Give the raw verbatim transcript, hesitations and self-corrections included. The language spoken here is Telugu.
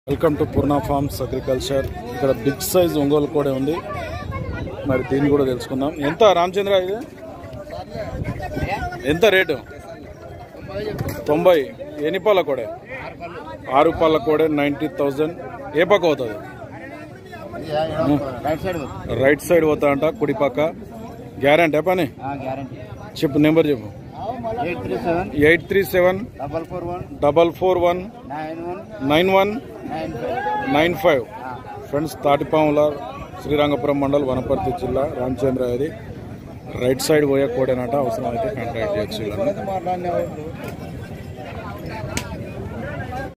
Welcome to Purna farms agriculture. ఇక్కడ బిగ్ సైజ్ ఒంగోలు కోడే ఉంది, మరి దీన్ని కూడా తెలుసుకుందాం. ఎంత రామచంద్ర ఇది ఎంత రేటు? తొంభై. ఎన్ని పాల కోడే? ఆరు పాల కోడే నైంటీ థౌజండ్. ఏ పక్క అవుతుంది? రైట్ సైడ్ పోతా అంట, కుడి పక్క. గ్యారంటీ పని చెప్పు, నెంబర్ చెప్పు. Eight three seven double four one nine one nine five. Friends, Tatipamula Srirangapuram mandal, Wanaparthy జిల్లా, రామచంద్ర. ఇది రైట్ సైడ్ పోయే కోడేనట. అవసరం అయితే కాంటాక్ట్ చేయొచ్చు.